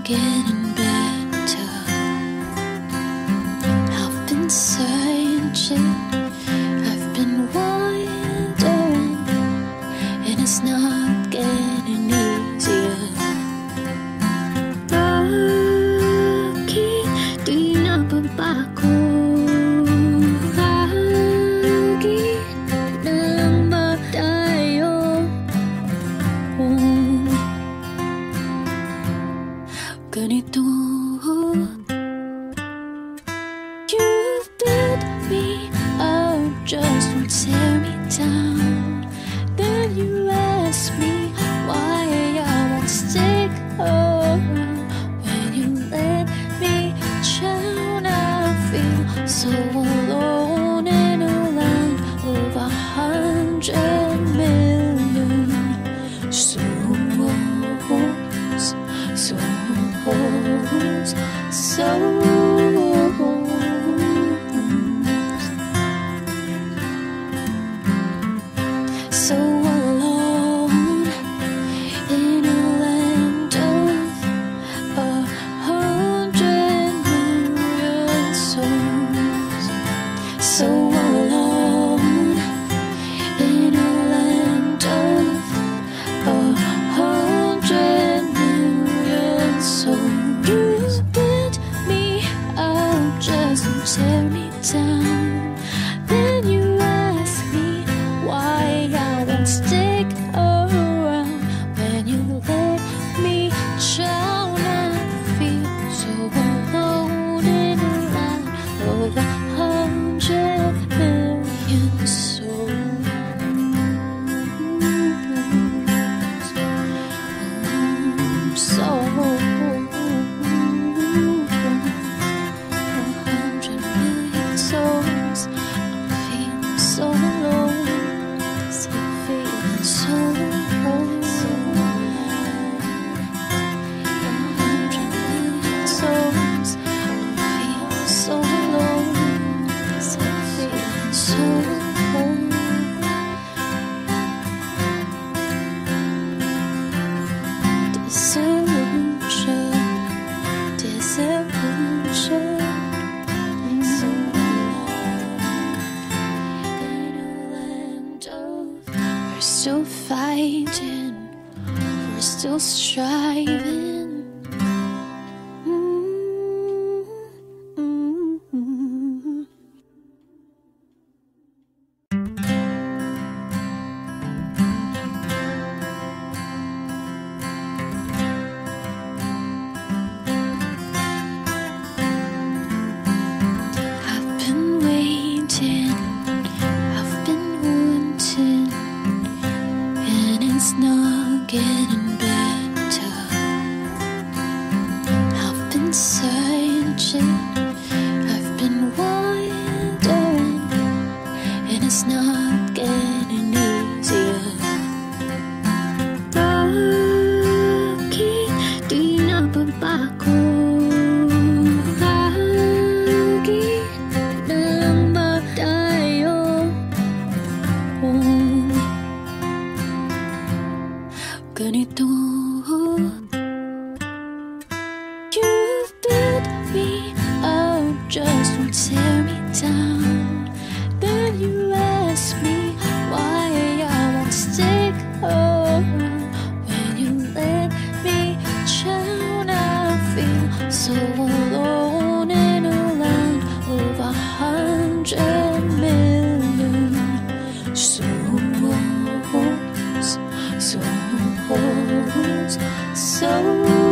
getting better. I've been searching, I've been wondering, and it's not getting easier. Bakit di nababago? Ganito, you build me up just to tear me down. Then you ask me why I won't stick around. When you let me drown, I feel so alone in a land of 100 million souls. So alone in a land of 100 million souls. So alone in a land of 100 million souls. You built me up just to tear me down. Then you ask me why I won't stick around. When you let me drown, I feel so alone in a land of 100 million souls. So 100 million souls. I'm feeling so alone. Still feeling so alone. 100 million souls. I'm feeling so alone. Still feeling so alone. Disillusion, disillusion. So alone in a land of, we're still fighting, we're still striving. I've been waiting, I've been wanting, and it's not getting better. I've been searching, I've been wondering, and it's not getting easier. Bakit di nababago? Lagi na lang ba tayo? Ganito, you built me up just to tear me down. Then you ask me why I won't stick around. When you let me drown, I feel so alone in a land of 100 million souls. Souls, souls.